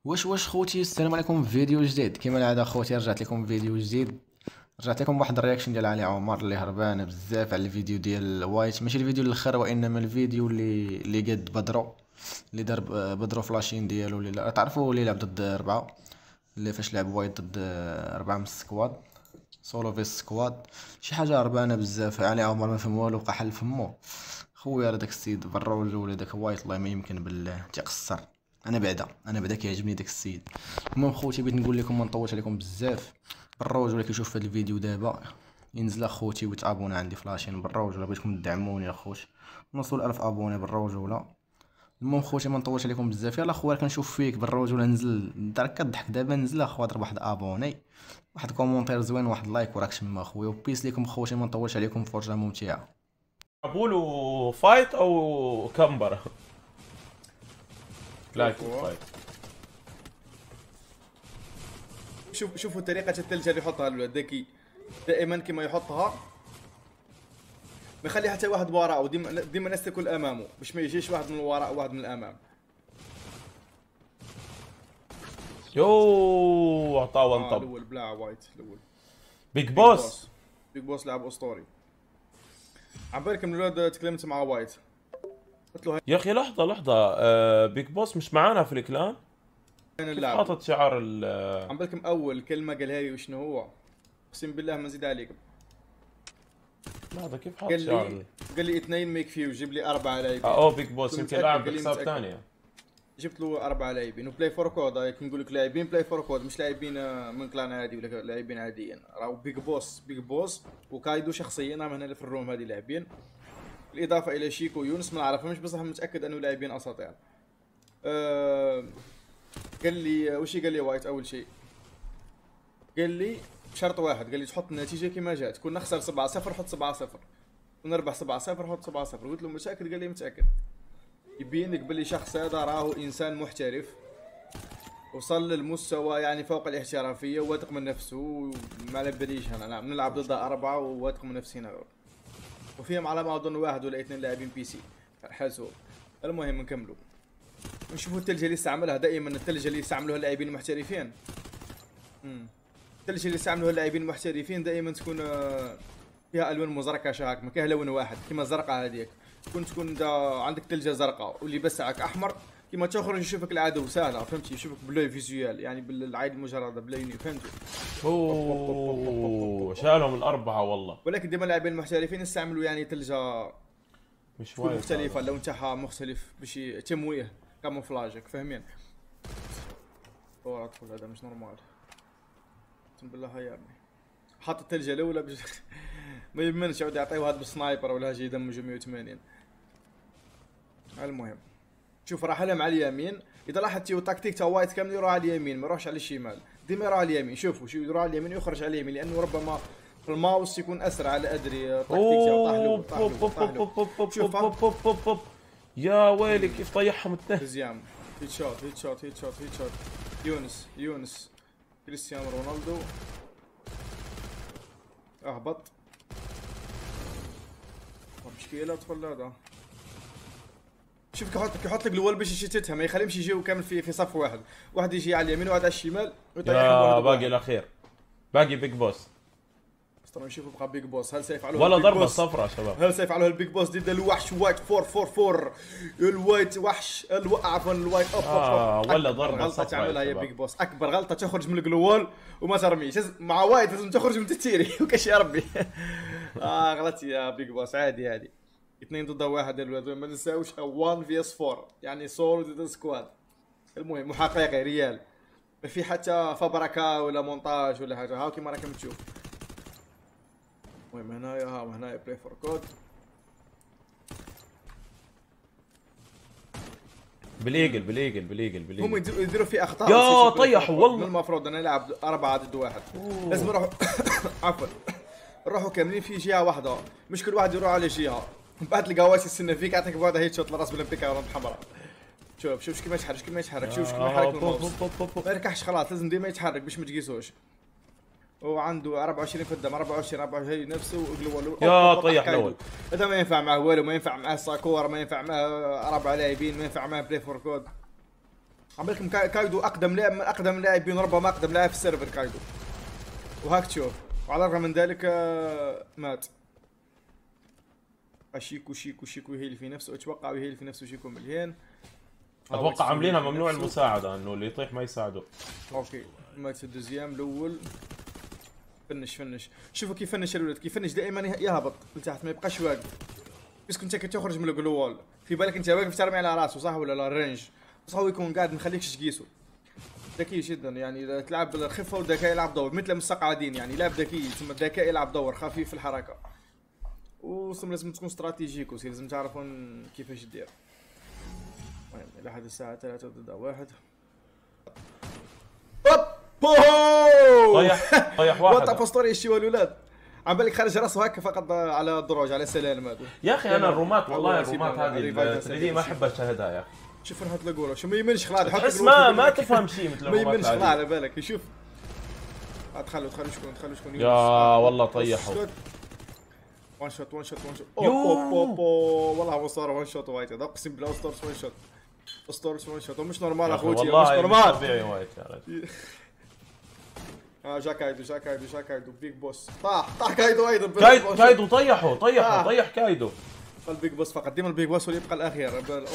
واش خوتي، السلام عليكم في فيديو جديد. كما العاده خوتي رجعت لكم فيديو جديد. رجعت لكم بواحد الرياكشن ديال علي عمر اللي هربانه بزاف على الفيديو ديال وايت. ماشي الفيديو الاخر وانما الفيديو اللي قد بدرو، اللي دار بدرو فلاشين ديالو، اللي تعرفوا اللي لعب ضد 4، اللي فاش لعب وايت ضد 4 من السكواد، سولو في سكواد. شي حاجه هربانه بزاف. علي عمر ما فهم والو، بقى حل فمو. خويا راه داك السيد بالروج ولا داك وايت، الله ما يمكن بالله تيقصر. انا بعدا كيعجبني داك السيد. المهم خوتي، بغيت نقول لكم ما نطولش عليكم بزاف. بالروج ولا كيشوف هذا الفيديو دابا ينزل اخوتي ويتابونا عندي فلاشين بالروج، ولا بغيتكم تدعموني اخوتي نوصلوا 1000 ابوني بالروج ولا. المهم خوتي ما نطولش عليكم بزاف. يلا خويا كنشوف فيك بالروج ولا نزل دارك كضحك دابا. نزل اخويا ضرب واحد ابوني، واحد كومونتير زوين، واحد لايك، وراك تما اخويا. وبيس ليكم خوتي، ما نطولش عليكم، فرجه ممتعه. بولو فايت او كمبر. لايك فايت. شوفوا طريقة الثلج اللي يحطها الذكي. دائما كما يحطها ما يخلي حتى واحد وراءه، ديما الناس تاكل امامه باش ما يجيش واحد من الوراء وواحد من الامام. يو عطاه ون طب. الاول بلا وايت الاول. بيج بوس. بيج بوس لاعب اسطوري. عم بالك من الولد تكلمت مع وايت، قلت له يا اخي لحظة بيج بوس مش معانا في الكلان؟ هاي كيف اللاعب حاطط شعار عم بالكم اول كلمة قالها لي وشنو هو؟ اقسم بالله ما نزيد عليكم. لحظة كيف حاطط شعار؟ قال لي 2 ميك فيو، جيب لي 4 لاعبين. بيج بوس يمكن لاعب بحساب ثانية. جبت له 4 لاعبين وبلاي فور كود. هاي نقول لك لاعبين بلاي فور كود، مش لاعبين من كلان عادي ولا لاعبين عاديين. راهو بيج بوس وكايدو شخصيا راهم هنا في الروم هذه لاعبين، بالاضافه الى شيكو ويونس ما نعرفهمش بصح متاكد انه لاعبين اساطير. قال لي وش قال لي وايت اول شيء؟ قال لي بشرط واحد، قال لي تحط النتيجه كما جات، كنا نخسر 7-0 حط 7-0، ونربح 7-0 حط 7-0. قلت له متاكد؟ قال لي متاكد. يبين لك باللي شخص هذا راهو انسان محترف، وصل للمستوى يعني فوق الاحترافيه، وواثق من نفسه. ما على باليش انا نلعب ضد 4 وواثق من نفسنا، وفيهم على ما اظن 1 ولا 2 لاعبين بي سي حاسوب. المهم نكملوا نشوفوا الثلج اللي استعملها. دائما الثلج اللي يستعملوها اللاعبين المحترفين، الثلج اللي يستعملوها اللاعبين المحترفين دائما تكون فيها الوان مزركشه هاك، ما كاين لون واحد كيما الزرقاء هذيك. تكون انت عندك ثلجه زرقاء واللي بسعك احمر، كيما تخرج يشوفك العدو سهله، فهمتي؟ يشوفك بلو فيزيوال يعني بالعين المجرده بلايني، فهمتي؟ شالهم الأربعة والله. ولكن ديما اللاعبين المحترفين يستعملوا يعني ثلجه مش تكون مختلفه، اللون تاعها مختلف باش تمويه كاموفلاجك، فاهمين؟ ادخل هذا مش نورمال. اقسم بالله يا ابني حاط الثلجه الاولى ما يمنش يعود يعطيه هذا بالسنايبر ولا هاجي يدمجوا 180. المهم شوف راح لهم على اليمين. اذا لاحظتي التكتيك تاع وايت كامل يروح على اليمين، ما يروحش على الشمال، ديما يروح على اليمين. شوفوا شو يروح على اليمين ويخرج على اليمين، لانه ربما في الماوس يكون اسرع. لا ادري التكتيك تاعو شوف يا ويلي كيف طيحهم الثاني. زيام هيت شوت هيت شوت هيت شوت هيت شوت. يونس كريستيانو رونالدو اهبط. مشكلة ادخل هذا. شوف كيحط لك الاول باش يشتتها، ما يخليهمش يجيو كامل في صف واحد. واحد يجي على اليمين وواحد على الشمال ويطيحهم. باقي الاخير، باقي بيج بوس. استنى نشوفوا بقى بيج بوس. هل سيفعلوها ولا ضربة صفراء شباب؟ هل سيفعلوها البيج بوس ضد الوحش وايت 444؟ الوايت وحش عفوا الوايت ولا ضربة غلطة تعملها يا بيج بوس. اكبر غلطة تخرج من الجلوال وما ترميش. مع وايت لازم تخرج من تتيري وكاش يا ربي. غلطت يا بيج بوس. عادي 2 ضد 1 ما ننساوش 1 vs 4 يعني سولو ضد سكواد. المهم محققي ريال، ما في حتى فبركه ولا مونتاج ولا حاجه. هاو كيما راكم تشوف. المهم هنايا بلاي فور كود. بالايجل هم يديروا في اخطاء. يا طيحوا والله. من المفروض انا نلعب 4 ضد 1. لازم نروحوا عفوا نروحوا كاملين في جهه واحده، مش كل واحد يروح على جهه. بعد تلقى واش يستنى فيك يعطيك بواحد هيت شوت لراس بالامبيكا حمراء. شوف كيما يتحرك شوف كيما يحرك الماوس. ما يركحش خلاص، لازم ديما يتحرك باش ما تقيسوش. وعنده 24 قدام 24 هي نفسه وقلوا يا طيح الاول. هذا ما ينفع معه والو، ما ينفع معه ساكور، ما ينفع معه 4 لاعبين، ما ينفع معه بلاي فور كود. عم بالكم كايدو اقدم لاعب من اقدم اللاعبين، ربما اقدم لاعب في السيرفر كايدو. وهاك تشوف، وعلى الرغم من ذلك مات. شيكو يهيل في نفسه، اتوقع يهيل في نفسه شيكو مليان. اتوقع عاملينها ممنوع المساعده، انه اللي يطيح ما يساعده. اوكي مات الدوزيام الاول. فنش شوفوا كيف فنش الولد، كيف فنش دائما يهبط لتحت ما يبقاش واقف. بس كنت كتخرج من الجلوال في بالك انت واقف ترمي على راسه صح ولا لا رينج، بس هو يكون قاعد ما يخليكش تقيسه. ذكي جدا يعني، تلعب بالخفه والذكاء يلعب دور مثل المستقعدين يعني، لاعب ذكي ثم الذكاء يلعب دور خفيف في الحركه. وثم لازم تكون استراتيجيكو، لازم تعرفون كيفاش دير. المهم الى حد الساعه 3 ضد 1. طيح واحد. وطا باسطوري يشيوا الاولاد. عم بالك خارج راسه هكا فقط على الدروج على السلالم هذو. يا اخي انا الرومات والله الرومات هذه 3 ما احب اشاهدها يا اخي. شوف نحط له جوله شو ما يمنش خلاص، تحس ما تفهم شيء مثل ما يمنش خلاص على بالك. يشوف تخلوا شكون يا والله طيحوا. وان شوت والله هو صار وان شوت وايت، اقسم بالله ستورز وان شوت ومش نورمال اخوتي، مش نورمال. طبيعي وايت يا رجل. جا كايدو بيج بوس طاح كايدو ايضا. كايدو طيح كايدو. البيج بوس فقط، ديما البيج بوس هو اللي يبقى الاخير.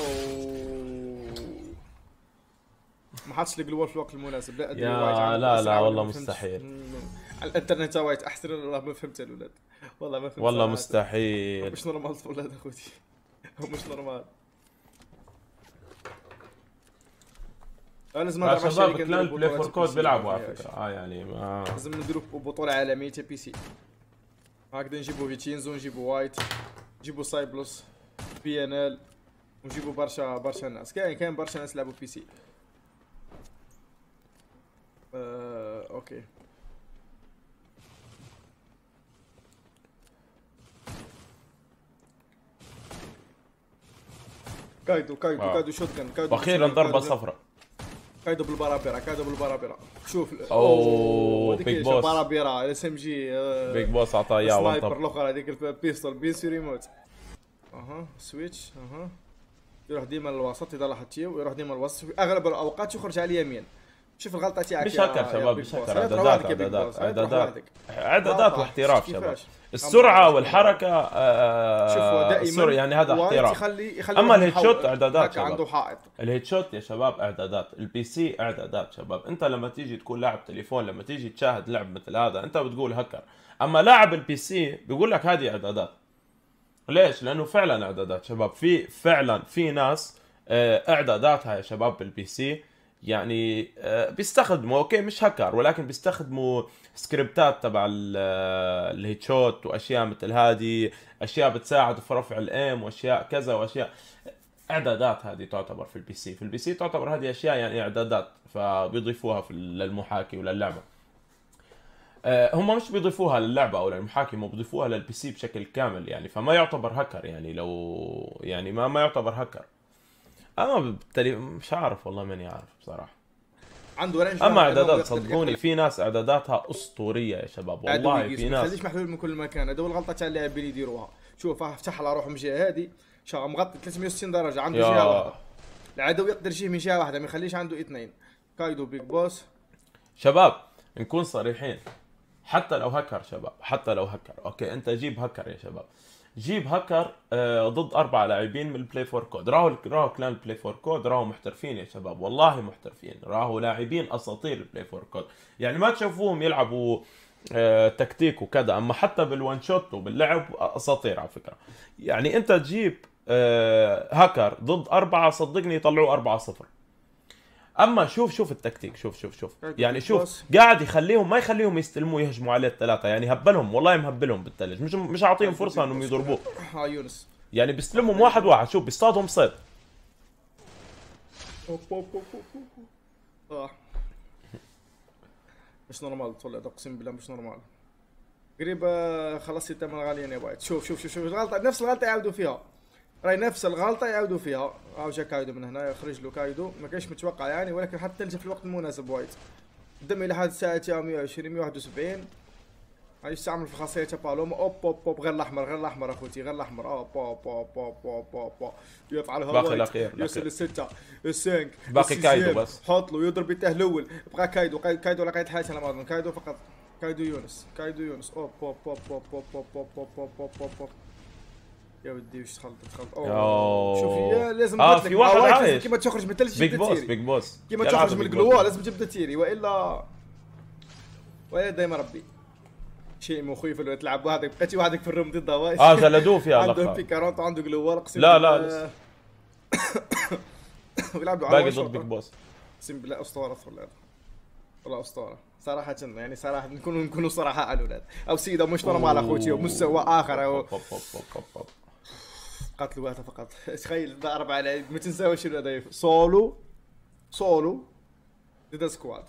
ما حطش الجلوال في الوقت المناسب. لا والله مستحيل. على الانترنت وايت احسن. والله ما فهمت الاولاد، والله ما فهمت. والله مستحيل. مش نورمال الاولاد اخوتي، مش نورمال. لازم نضرب شباب كلان بلاي فور كود بيلعبوا على فكره. يعني ما لازم نديروا بطوله عالميه بي سي. هكذا نجيبوا فيتشينزو، نجيبوا وايت، نجيبوا سايبلوس، بي ان ال، ونجيبوا برشا ناس. كاين برشا ناس يلعبوا بي سي. اوكي كايدو شوت جن. كايدو واخيرا ضربه صفراء. كايدو بالبرابيرا. شوف بيج بوس برابيرا اس ام جي. بيج بوس عطاه اياه سنايبر الاخرى هذيك البيستول بيسي ريموت. سويتش. يروح ديما للوسط اذا لاحظتي، ويروح ديما للوسط في اغلب الاوقات يخرج على اليمين. شوف الغلطه تاعك مش هكر شباب، مش هكر. اعدادات واحتراف شباب. السرعه والحركه السرعه يعني هذا احتراف. اما الهيد شوت اعدادات شباب. عنده حائط. الهيد شوت يا شباب اعدادات. البي سي اعدادات شباب. انت لما تيجي تكون لاعب تليفون، لما تيجي تشاهد لعب مثل هذا انت بتقول هكر، اما لاعب البي سي بيقول لك هذه اعدادات. ليش؟ لانه فعلا اعدادات شباب. فعلا في ناس اعداداتها يا شباب بالبي سي يعني بيستخدموا اوكي مش هكر، ولكن بيستخدموا سكريبتات تبع الهيد شوت واشياء مثل هذه، اشياء بتساعد في رفع الايم واشياء كذا واشياء. اعدادات هذه تعتبر في البي سي. في البي سي تعتبر هذه اشياء يعني اعدادات، فبيضيفوها في للمحاكي وللعبه. هم مش بيضيفوها للعبه او للمحاكي، هم بيضيفوها للبي سي بشكل كامل يعني، فما يعتبر هكر يعني. لو يعني ما يعتبر هكر. اما بالتالي مش عارف والله، ماني عارف بصراحه. عنده رينج. اما اعدادات صدقوني في ناس اعداداتها اسطوريه يا شباب والله. في ناس ما تخليش محلول من كل مكان. هذا هو الغلطه تاع اللاعبين يديروها. شوف فتح على روحه من الجهه هذه شغل مغطي 360 درجه، عنده جهه واحده. العدو يقدر يجيه من جهه واحده، ما يخليش عنده اثنين. كايدو بيج بوس شباب نكون صريحين. حتى لو هكر شباب، حتى لو هكر اوكي، انت جيب هكر يا شباب، جيب هكر ضد 4 لاعبين من البلاي فور كود. راهو كلان البلاي فور كود راهو محترفين يا شباب، والله محترفين. راهو لاعبين اساطير البلاي فور كود يعني، ما تشوفوهم يلعبوا تكتيك وكذا، اما حتى بالوان شوت وباللعب اساطير على فكره. يعني انت تجيب هكر ضد 4 صدقني يطلعوا 4-0. اما شوف التكتيك، شوف يعني شوف قاعد يخليهم ما يخليهم يستلموا يهجموا عليه الثلاثه يعني، هبلهم والله مهبلهم بالثلج، مش عاطيهم فرصه انهم يضربوه يونس يعني، بيستلمهم واحد. شوف بيصطادهم صيد. مش نورمال طلع، اقسم بالله مش نورمال. قريب خلصت الثمن غاليين يا بايت. شوف الغلطه، نفس الغلطه يعاودوا فيها. راي نفس الغلطه يعاودوا فيها. جا كايدو من هنا، يخرج له كايدو ما كانش متوقع يعني، ولكن حتى تلجا في الوقت المناسب وايد. قدم الى حد الساعه 120 171. عايش تعمل في خاصيه تاع بالوما اوب اوب اوب غير الاحمر غير الاحمر اخوتي غير الاحمر اوب اوب اوب اوب اوب اوب اوب يفعلها باقي وايت الأخير، يوصل للستة السانك باقي كايدو بس. حط له يضرب يته الاول بقى كايدو كايدو لقيت حاجه انا ما اظن كايدو فقط كايدو يونس كايدو يونس اوب اوب اوب اوب اوب اوب اوب اوب اوب اوب اوب اوب يا ودي وش تخلط أوه. شوف يا لازم في واحد عايش كيما تخرج من الثلج بيج تبدا بوس تيري بيج بوس كيما يلعب تخرج من بيج القلوه بوس. لازم تبدا تيري والا دايما ربي شيء مخيف لو تلعب وحدك بقيتي وحدك في الروم ضد وايش جلدوه فيها عنده الاخر. في 40 عنده قلوه اقسم لا بالله. ويلعبوا على باقي وايش ضد بيج بوس. اقسم بالله اسطوره والله اسطوره صراحه يعني صراحه نكونوا صراحه على الاولاد او سيده مش نورمال اخوتي ومستوى اخر او قتل واحد فقط تخيل ضرب على ما تنساوش هذا سولو ضد سكواد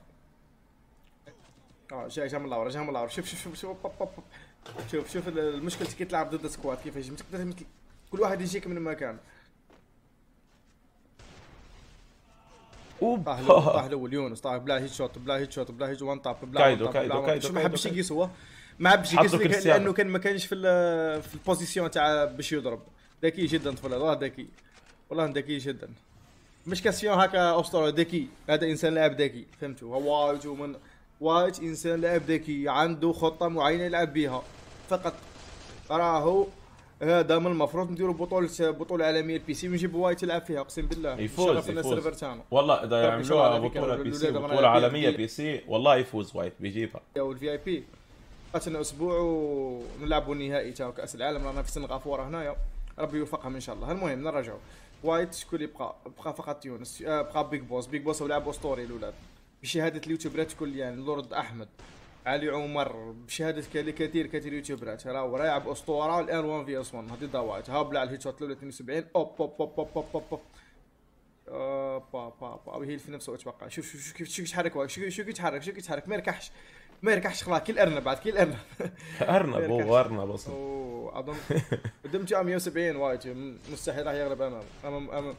جا من اللور شوف المشكلة كي تلعب ضد سكواد كيفاش ما تقدر مثل كل واحد يجيك من مكان طاح الاول يونس طاح بلا هيد شوت بلا هيد شوت بلا هيد وان طاب بلا كايدو شو ما حبش يقيس هو ما حبش يقيس لانه كان ما كانش في البوزيسيون تاع باش يضرب ذكي جدا طفل والله ذكي والله ذكي جدا مش كاسيون هكا اسطوره ذكي هذا انسان لاعب ذكي فهمتوا هو من وايت انسان لاعب ذكي عنده خطه معينه يلعب بها فقط راهو هذا من المفروض نديروا بطوله عالميه البي سي ونجيبوا وايت يلعب فيها اقسم بالله يفوز والله اذا يعملوها بطوله بي سي بطوله عالميه بي سي والله يفوز وايت بيجيبها والفي اي بي قاتلنا اسبوع ونلعبوا النهائي تاع كاس العالم رانا في سن غافوره هنايا ربي يوفقهم ان شاء الله. المهم نرجعوا وايت شكون اللي بقى فقط يونس بقى بيج بوس ولعب اسطوري الاولاد بشهاده اليوتيوبرات كل يعني لورد احمد علي عمر بشهاده كثير يوتيوبرات راهو لاعب اسطوره الان 1 في اس 1 هذه ضوايت ها بلع الهيت شوت الاولى 72 اوب اوب اوب اوب اوب اوب با هي في نفسه اتوقع شوف كيف يتحرك وايت شو يتحرك ما يركحش خلاص كل ارنب بعد كل ارنب ارنب اصلا اظن قدمت 170 وايت مستحيل راح يغلب امام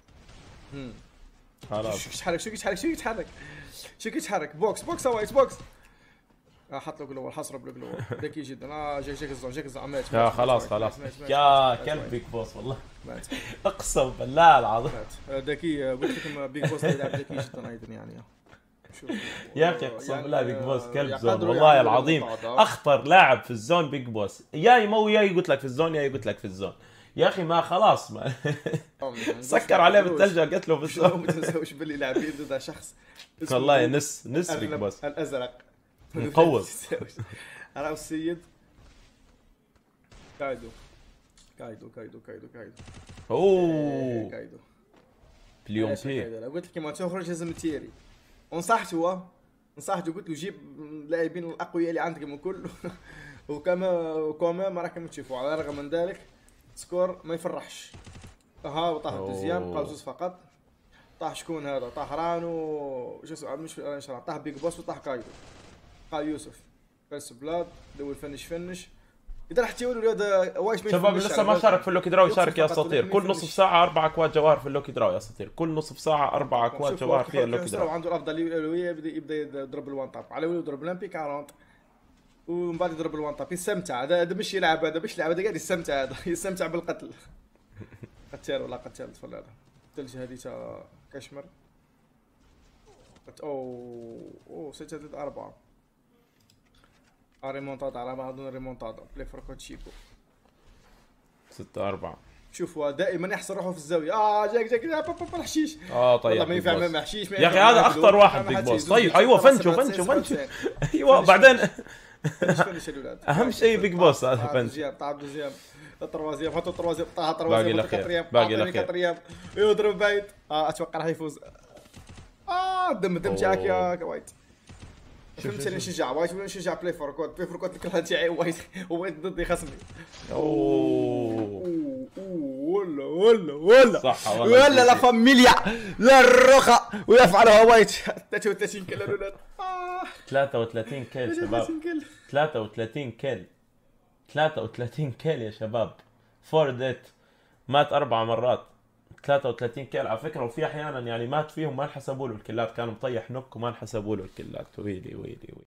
خلاص شو يتحرك بوكس وايت بوكس حط له جلوال حصره بالجلوال ذكي جدا جاك الزعمات خلاص يا كلب بيج بوس والله اقسم بالله العظيم ذكي قلت لكم بيج بوس يلعب ذكي جدا ايضا يعني يا اخي اقسم بالله بيج بوس كلب زون والله العظيم اخطر لاعب في الزون بيج بوس يا قلت لك في الزون يا قلت لك في الزون يا اخي ما خلاص ما سكر عليه بالثلجه قلت له في الزون ما تنسوش باللي لاعبين ضد شخص والله نس بيج بوس الازرق مقوض راهو السيد كايدو اوه كايدو اليوم فيه قلت لك ما تخرج لازم تيري ونصحته قلت له جيب اللاعبين الاقوياء اللي عندك من كل وكما ما راكم تشوفوا على الرغم من ذلك سكور ما يفرحش وطاح الدوزيام بقاو زوج فقط طاح شكون هذا طاح رانو شو اسمه مش طاح بيج بوس وطاح كايدو قال يوسف فيرست بلاد اول فنش اذا راح تقولوا الولاد وايش شباب لسه ما شارك في اللوكي دراو يشارك يا اساطير كل نصف ساعه 4 اكواد جواهر في اللوكي دراو يا اساطير كل نصف ساعه 4 اكواد جواهر في اللوكي دراو عنده الافضليه يبدا يضرب الوان تاب على يضرب لامبي 40 ومن بعد يضرب الوان تاب يستمتع هذا مش يلعب هذا قاعد يستمتع بالقتل قتال ولا قتال تفضل هذا الثلج هذه تاع كشمر اوه 6-4 ريمونتادا على ما اظن ريمونتادا بلاي فرقه تشيكو 6-4 شوفوا دائما يحصر روحه في الزاويه جاك الحشيش طيب والله ما ينفع ما حشيش يا اخي هذا اخطر واحد بيج بوس طيب ايوه فنشو ايوه بعدين اهم شيء بيج بوس هذا فنش طاب دوزيام الطروازيام حط الطروازيام طاح باقي الاخير يضرب بعيد اتوقع راح يفوز دم جاك يا وايت فهمت انا نشجع وايت ولا نشجع بلاي فور كود الكره تاعي وايت ضدي خصمي ولا صح ولا لا فاميليا لا الرخا ويفعلها وايت 33 كيل الاولاد 33 كيل شباب 33 كيل يا شباب فورديت مات 4 مرات 33 كيل على فكره وفي احيانا يعني مات فيهم ما انحسبوا له الكلات كانوا مطيح نوك وما انحسبوا له الكلات ويلي